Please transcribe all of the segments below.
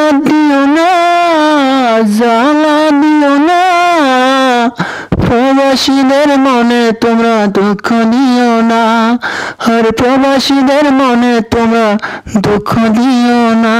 দিও না, জ্বালা দিও না, প্রবাসীদের মনে তোমরা দুঃখ দিও না, আর প্রবাসীদের মনে তোমরা দুঃখ দিও না।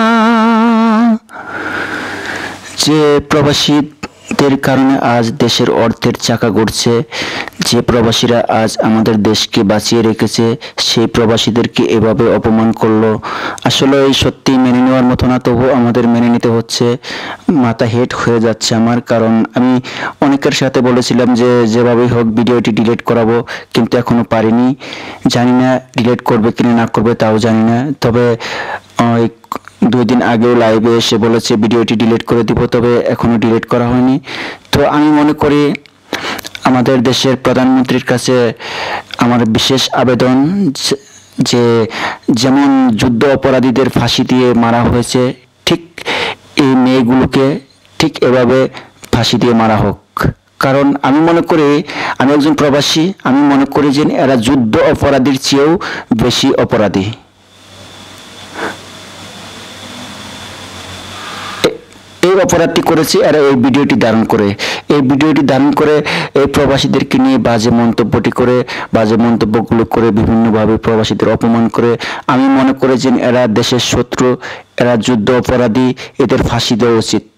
যে প্রবাসীদের কারণে আজ দেশের অর্থের চাকা ঘুরছে, যে প্রবাসীরা আজ আমাদের দেশকে বাঁচিয়ে রেখেছে, সেই প্রবাসীদেরকে এভাবে অপমান করলো, আসলে এই সত্যি মেনে নেওয়ার মতো না। তবু আমাদের মেনে নিতে হচ্ছে। মাথা হেট হয়ে যাচ্ছে আমার, কারণ আমি অনেকের সাথে বলেছিলাম যে যেভাবেই হোক ভিডিওটি ডিলিট করাবো, কিন্তু এখনো পারিনি। জানি না ডিলিট করবে কিনা না করবে তাও জানি না। তবে 2 দিন আগেও লাইভে এসে বলেছে ভিডিওটি ডিলিট করে দিব, তবে এখনো ডিলিট করা হয়নি। তো আমি মনে করি আমাদের দেশের প্রধানমন্ত্রীর কাছে আমার বিশেষ আবেদন যে যেমন যুদ্ধ অপরাধীদের ফাঁসি দিয়ে মারা হয়েছে, ঠিক এই মেয়েগুলোকে ঠিক এভাবে ফাঁসি দিয়ে মারা হোক। কারণ আমি মনে করি, আমি একজন প্রবাসী, আমি মনে করি যে এরা যুদ্ধ অপরাধীর চেয়েও বেশি অপরাধী। এই অপরাধটি করেছে এরা এই ভিডিওটি ধারণ করে, এই প্রবাসীদেরকে নিয়ে বাজে মন্তব্যগুলো করে বিভিন্নভাবে প্রবাসীদের অপমান করে। আমি মনে করি যে এরা দেশের শত্রু, এরা যুদ্ধ অপরাধী, এদের ফাঁসি দেওয়া উচিত।